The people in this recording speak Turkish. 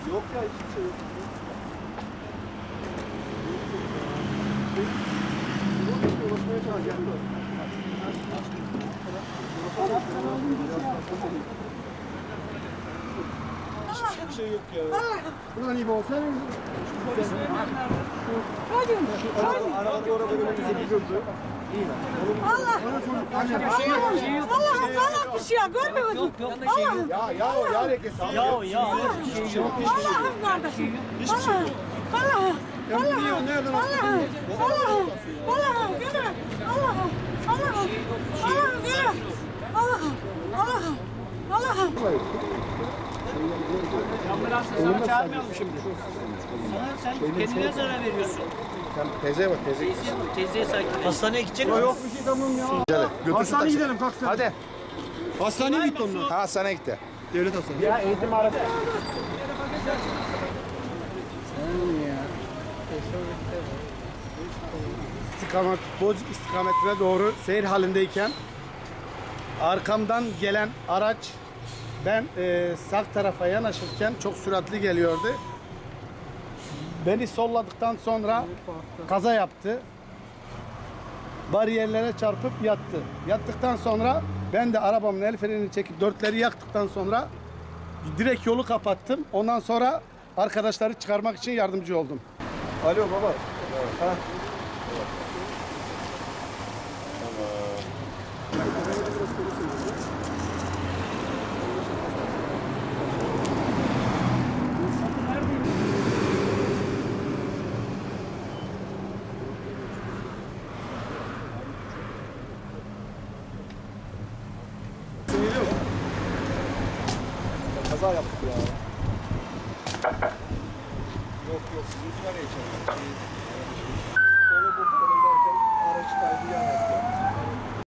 Yok ya hiçbir şey yok. Ulaşmaya çalışacağım da. Hiçbir şey yok ya. Ulan iyi bol sen. Arada orada böyle bir gördü. Allah! Allah'ım bir şey ya görmüyor musun? Allah'ım! Ya hareketi. Allah'ım kardeşim! Allah'ım! Allah'ım! Nereden Allah'ım! Allah'ım! Allah'ım! Gülüm! Allah'ım! Allah'ım! Allah'ım! Gülüm! Allah'ım! Allah'ım! Allah'ım! Ambulansla sana çağırmayalım şimdi. Sen kendine zarar veriyorsun. Sen teyzeye bak teyze. Teyzeye sakin. Hastaneye gidecek mi? Yok bir şey tamam ya. Hastaneye gidelim kalk sen. Hadi. Hastaneye gitti onlar. Ha sana gitti. Devlet hastanesi. Ya eğitim arası. Bozuk istikametine doğru seyir halindeyken arkamdan gelen araç ben sağ tarafa yanaşırken çok süratli geliyordu. Beni solladıktan sonra kaza yaptı. Bariyerlere çarpıp yattı. Yattıktan sonra ben de arabamın el frenini çekip dörtleri yaktıktan sonra direkt yolu kapattım. Ondan sonra arkadaşları çıkarmak için yardımcı oldum. Alo baba. Ha. Kaza yaptık ya. Yok sizinki nereye çarptı? Onu kurtaralım derken araç kaydı yani.